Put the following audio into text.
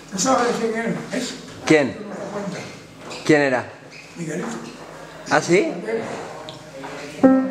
¿No sabes quién es? ¿Quién? No te cuenta. ¿Quién era? Miguelito. ¿Ah, sí?